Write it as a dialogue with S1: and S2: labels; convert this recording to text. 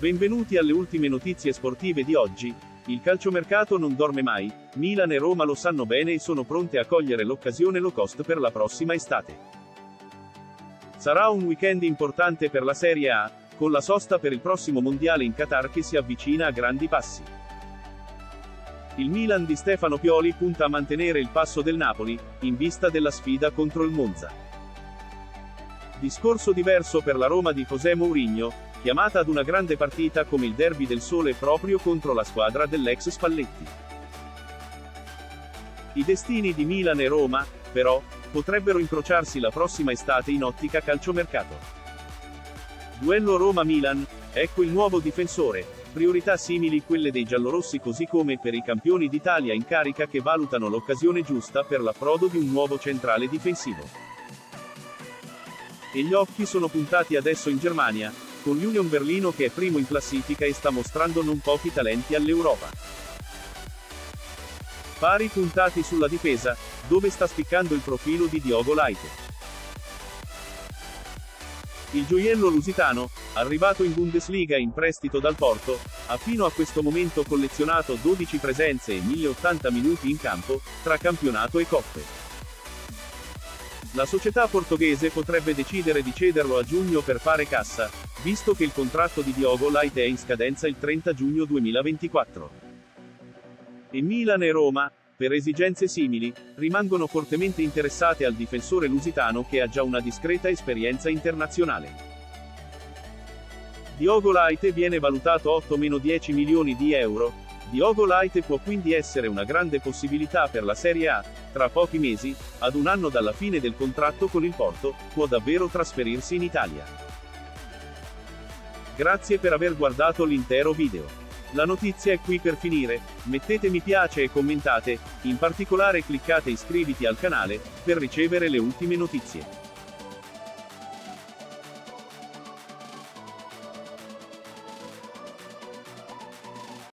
S1: Benvenuti alle ultime notizie sportive di oggi. Il calciomercato non dorme mai, Milan e Roma lo sanno bene e sono pronte a cogliere l'occasione low cost per la prossima estate. Sarà un weekend importante per la Serie A, con la sosta per il prossimo mondiale in Qatar che si avvicina a grandi passi. Il Milan di Stefano Pioli punta a mantenere il passo del Napoli, in vista della sfida contro il Monza. Discorso diverso per la Roma di José Mourinho, chiamata ad una grande partita come il Derby del Sole proprio contro la squadra dell'ex Spalletti. I destini di Milan e Roma, però, potrebbero incrociarsi la prossima estate in ottica calciomercato. Duello Roma-Milan, ecco il nuovo difensore, priorità simili quelle dei giallorossi così come per i campioni d'Italia in carica che valutano l'occasione giusta per l'approdo di un nuovo centrale difensivo. E gli occhi sono puntati adesso in Germania, con l'Union Berlino che è primo in classifica e sta mostrando non pochi talenti all'Europa. Pari puntati sulla difesa, dove sta spiccando il profilo di Diogo Leite. Il gioiello lusitano, arrivato in Bundesliga in prestito dal Porto, ha fino a questo momento collezionato 12 presenze e 1080 minuti in campo, tra campionato e coppe. La società portoghese potrebbe decidere di cederlo a giugno per fare cassa, visto che il contratto di Diogo Leite è in scadenza il 30 giugno 2024. E Milan e Roma, per esigenze simili, rimangono fortemente interessate al difensore lusitano che ha già una discreta esperienza internazionale. Diogo Leite viene valutato 8-10 milioni di euro. Diogo Leite può quindi essere una grande possibilità per la Serie A, tra pochi mesi, ad un anno dalla fine del contratto con il Porto, può davvero trasferirsi in Italia. Grazie per aver guardato l'intero video. La notizia è qui per finire, mettete mi piace e commentate, in particolare cliccate iscriviti al canale, per ricevere le ultime notizie.